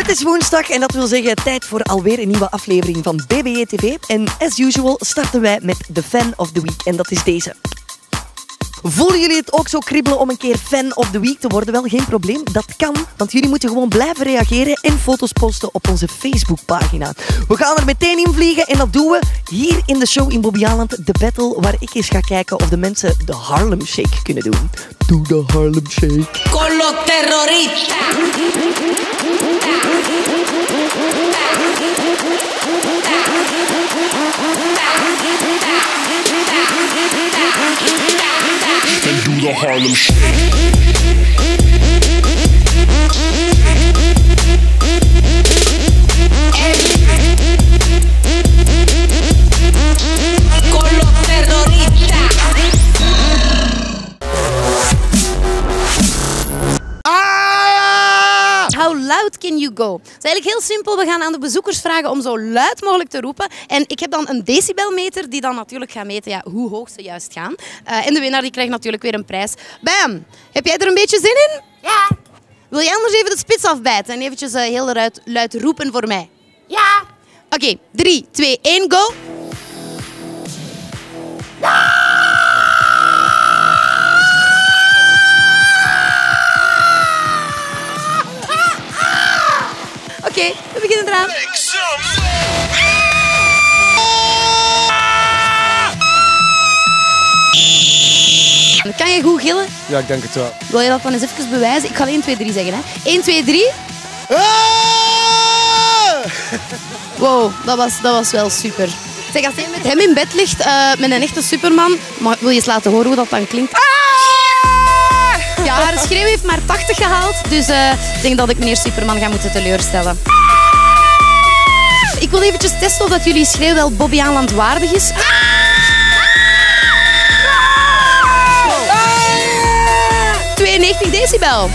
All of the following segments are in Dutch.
Het is woensdag en dat wil zeggen tijd voor alweer een nieuwe aflevering van BBE TV. En as usual starten wij met de Fan of the Week en dat is deze. Voelen jullie het ook zo kriebelen om een keer Fan of the Week te worden? Wel, geen probleem, dat kan. Want jullie moeten gewoon blijven reageren en foto's posten op onze Facebookpagina. We gaan er meteen in vliegen en dat doen we hier in de show in Bobbejaanland. De battle waar ik eens ga kijken of de mensen de Harlem Shake kunnen doen. Doe de Harlem Shake. Con los terroristas. And do the Harlem Shake. Con los terroristas. How loud can you go? Het is eigenlijk heel simpel. We gaan aan de bezoekers vragen om zo luid mogelijk te roepen. En ik heb dan een decibelmeter die dan natuurlijk gaat meten hoe hoog ze juist gaan. En de winnaar die krijgt natuurlijk weer een prijs. Bam! Heb jij er een beetje zin in? Ja. Wil je anders even de spits afbijten en eventjes heel luid roepen voor mij? Ja. Oké, 3, 2, 1, go! Oké, we beginnen eraan. Kan je goed gillen? Ja, ik denk het wel. Wil je dat dan eens even bewijzen? Ik ga 1, 2, 3 zeggen. Hè? 1, 2, 3. Wow, dat was wel super. Zeg, als je met hem in bed ligt, met een echte Superman, wil je eens laten horen hoe dat dan klinkt? Ja, haar schreeuw heeft maar 80 gehaald, dus ik denk dat ik meneer Superman ga moeten teleurstellen. Ik wil eventjes testen of dat jullie schreeuw wel Bobbejaanland waardig is. 92 decibel.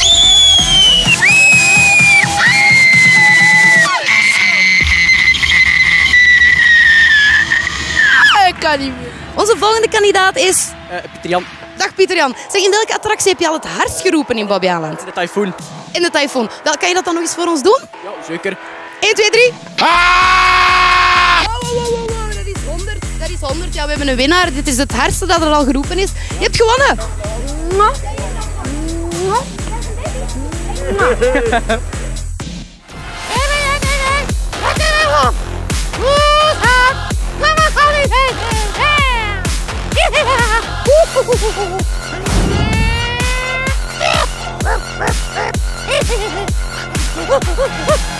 Ik kan niet meer. Onze volgende kandidaat is... Pieter Jan, Dag Pieter Jan. Zeg, in welke attractie heb je al het hardst geroepen in Bobbejaanland? de tyfoon. In de tyfoon. Wel, kan je dat dan nog eens voor ons doen? Ja, zeker. 1, 2, 3. Wow, dat is 100. Dat is 100. Ja, we hebben een winnaar. Dit is het hardste dat er al geroepen is. Je hebt gewonnen. Ja.